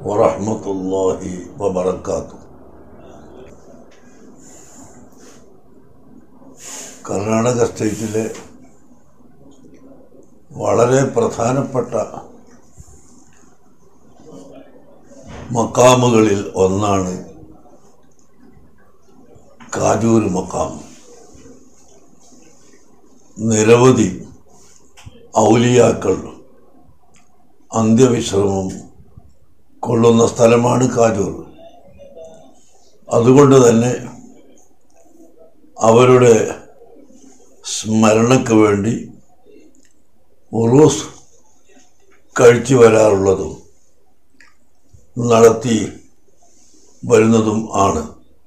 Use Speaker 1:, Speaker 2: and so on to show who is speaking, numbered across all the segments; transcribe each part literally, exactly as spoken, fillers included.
Speaker 1: വറഹ്മത്തുള്ളാഹി വബറകാതുഹു. കർണാടക സ്റ്റേറ്റിലെ വളരെ പ്രധാനപ്പെട്ട മക്കാമുകളിൽ ഒന്നാണ് കാജൂർ മക്കാം. നിരവധി ഔലിയാക്കൾ അന്ത്യവിശ്രമം കൊള്ളുന്ന സ്ഥലമാണ് കാജൂർ. അതുകൊണ്ട് തന്നെ അവരുടെ സ്മരണയ്ക്ക് വേണ്ടി ഉറൂസ് കഴിച്ചു വരാറുള്ളതും നടത്തി വരുന്നതും ആണ്.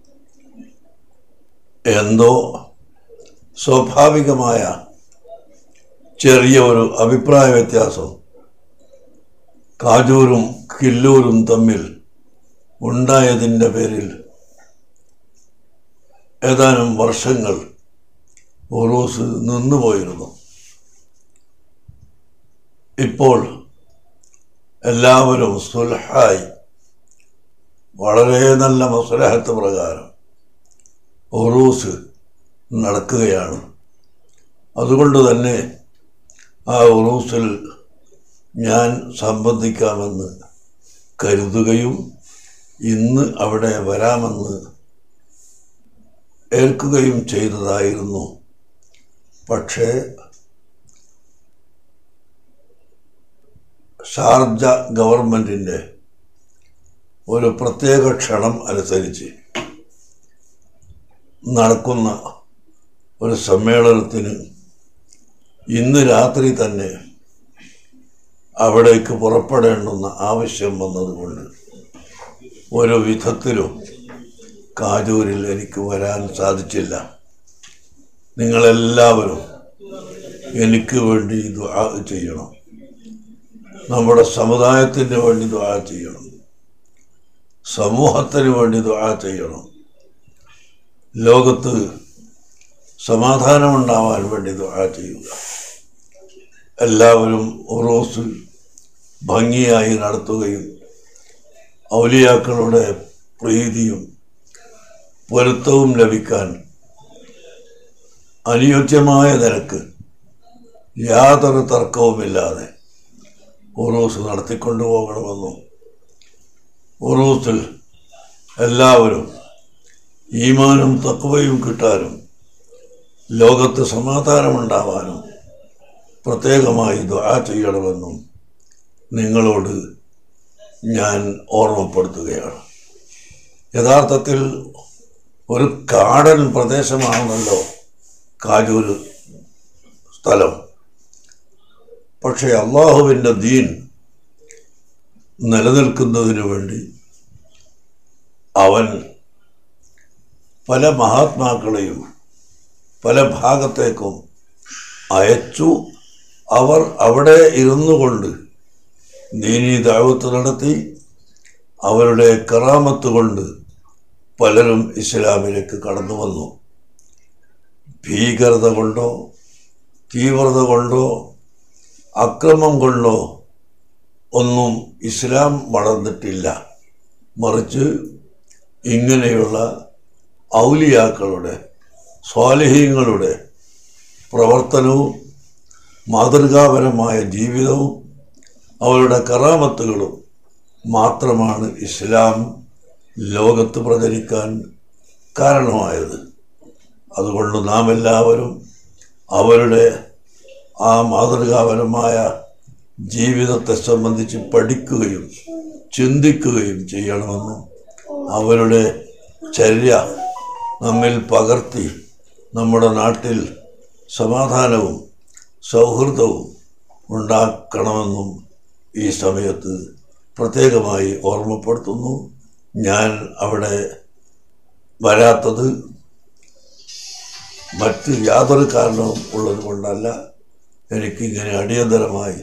Speaker 1: എന്തോ സ്വാഭാവികമായ ചെറിയ ഒരു അഭിപ്രായ വ്യത്യാസം കാജൂരും കില്ലൂരും തമ്മിൽ ഉണ്ടായതിൻ്റെ പേരിൽ ഏതാനും വർഷങ്ങൾ ഉറൂസ് നിന്നുപോയിരുന്നു. ഇപ്പോൾ എല്ലാവരും സുൽഹായി വളരെ നല്ല മസ്ലഹത്ത് പ്രകാരം ഉറൂസ് നടക്കുകയാണ്. അതുകൊണ്ട് തന്നെ ആ ഉറൂസിൽ ഞാൻ സംബന്ധിക്കാമെന്ന് കരുതുകയും ഇന്ന് അവിടെ വരാമെന്ന് ഏൽക്കുകയും ചെയ്തതായിരുന്നു. പക്ഷേ ഷാർജ ഗവൺമെൻറ്റിൻ്റെ ഒരു പ്രത്യേക ക്ഷണം അനുസരിച്ച് നടക്കുന്ന ഒരു സമ്മേളനത്തിന് ഇന്ന് രാത്രി തന്നെ അവിടേക്ക് പുറപ്പെടേണ്ടുന്ന ആവശ്യം വന്നതുകൊണ്ട് ഒരു വിധത്തിലും കാജൂരിൽ എനിക്ക് വരാൻ സാധിച്ചില്ല. നിങ്ങളെല്ലാവരും എനിക്ക് വേണ്ടി ദുആ ചെയ്യണം, നമ്മുടെ സമുദായത്തിന് വേണ്ടി ദുആ ചെയ്യണം, സമൂഹത്തിന് വേണ്ടി ദുആ ചെയ്യണം, ലോകത്ത് സമാധാനമുണ്ടാവാൻ വേണ്ടി ദുആ ചെയ്യുക. എല്ലാവരും ഉറൂസ് ഭംഗിയായി നടത്തുകയും ഔലിയാക്കളുടെ പ്രീതിയും പൊരുത്തവും ലഭിക്കാൻ അനുയോജ്യമായ നിരക്ക് യാതൊരു തർക്കവുമില്ലാതെ ഉറൂസ് നടത്തിക്കൊണ്ടുപോകണമെന്നും ഉറൂസിൽ എല്ലാവരും ഈമാനും തഖ്വയും കിട്ടാനും ലോകത്ത് സമാധാനമുണ്ടാവാനും പ്രത്യേകമായി ദുആ ചെയ്യണമെന്നും നിങ്ങളോട് ഞാൻ ഓർമ്മപ്പെടുത്തുകയാണ്. യഥാർത്ഥത്തിൽ ഒരു കാടൻ പ്രദേശമാണല്ലോ കാജൂർ സ്ഥലം. പക്ഷേ അള്ളാഹുവിൻ്റെ ദീൻ നിലനിൽക്കുന്നതിനു വേണ്ടി അവൻ പല മഹാത്മാക്കളെയും പല ഭാഗത്തേക്കും അയച്ചു. അവർ അവിടെ ഇരുന്നു കൊണ്ട് ദീനീ ദഅവത്ത് നടത്തി. അവരുടെ കറാമത്ത് കൊണ്ട് പലരും ഇസ്ലാമിലേക്ക് കടന്നു വന്നു. ഭീകരത കൊണ്ടോ തീവ്രത കൊണ്ടോ അക്രമം കൊണ്ടോ ഒന്നും ഇസ്ലാം വളർന്നിട്ടില്ല. മറിച്ച് ഇങ്ങനെയുള്ള ഔലിയാക്കളുടെ സ്വാലിഹീങ്ങളുടെ പ്രവർത്തനവും മാതൃകാപരമായ ജീവിതവും അവരുടെ കറാമത്തുകളും മാത്രമാണ് ഇസ്ലാം ലോകത്ത് പ്രചരിക്കാൻ കാരണമായത്. അതുകൊണ്ട് നാം എല്ലാവരും അവരുടെ ആ മാതൃകാപരമായ ജീവിതത്തെ സംബന്ധിച്ച് പഠിക്കുകയും ചിന്തിക്കുകയും ചെയ്യണമെന്നും അവരുടെ ചര്യ നമ്മിൽ പകർത്തി നമ്മുടെ നാട്ടിൽ സമാധാനവും സൗഹൃദവും ഉണ്ടാക്കണമെന്നും ഈ സമയത്ത് പ്രത്യേകമായി ഓർമ്മപ്പെടുത്തുന്നു. ഞാൻ അവിടെ വരാത്തത് മറ്റ് യാതൊരു കാരണവും ഉള്ളത് കൊണ്ടല്ല. എനിക്കിങ്ങനെ അടിയന്തരമായി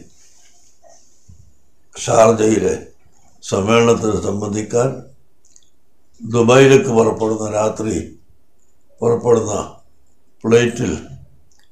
Speaker 1: ഷാർജയിലെ സമ്മേളനത്തിന് സംബന്ധിക്കാൻ ദുബായിലേക്ക് പുറപ്പെടുന്ന രാത്രി പുറപ്പെടുന്ന ഫ്ലൈറ്റിൽ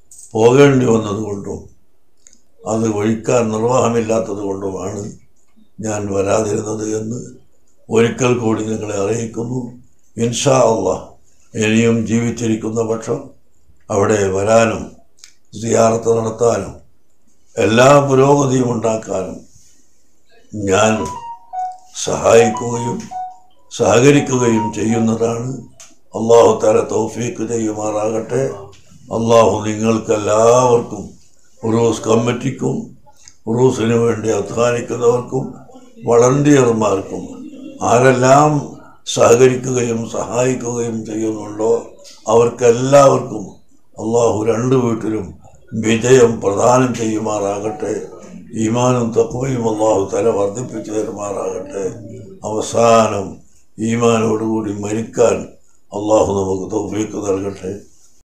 Speaker 1: പോകേണ്ടി വന്നതുകൊണ്ടും അത് ഒഴിക്കാൻ നിർവാഹമില്ലാത്തത് കൊണ്ടുമാണ് ഞാൻ വരാതിരുന്നത് എന്ന് ഒരിക്കൽ കൂടി നിങ്ങളെ അറിയിക്കുന്നു. ഇൻഷാ അല്ലാഹ് ഇനിയും ജീവിച്ചിരിക്കുന്ന പക്ഷം അവിടെ വരാനും സിയാറത്ത് നടത്താനും എല്ലാ പുരോഗതിയും ഉണ്ടാക്കാനും ഞാൻ സഹായിക്കുകയും സഹകരിക്കുകയും ചെയ്യുന്നതാണ്. അള്ളാഹു തആല തൗഫീഖ് ചെയ്യുമാറാകട്ടെ. അള്ളാഹു നിങ്ങൾക്കെല്ലാവർക്കും ഉറൂസ് കമ്മിറ്റിക്കും ഉറൂസിന് വേണ്ടി അധ്വാനിക്കുന്നവർക്കും വളണ്ടിയർമാർക്കും ആരെല്ലാം സഹകരിക്കുകയും സഹായിക്കുകയും ചെയ്യുന്നുണ്ടോ അവർക്കെല്ലാവർക്കും അള്ളാഹു രണ്ട് വീട്ടിലും വിജയം പ്രദാനം ചെയ്യുമാറാകട്ടെ. ഈമാനും തഖ്വയും അള്ളാഹു തആല വർദ്ധിപ്പിച്ചു തരുമാറാകട്ടെ. അവസാനം ഈമാനോടുകൂടി മരിക്കാൻ അള്ളാഹു നമുക്ക് തൗഫീഖ് നൽകട്ടെ.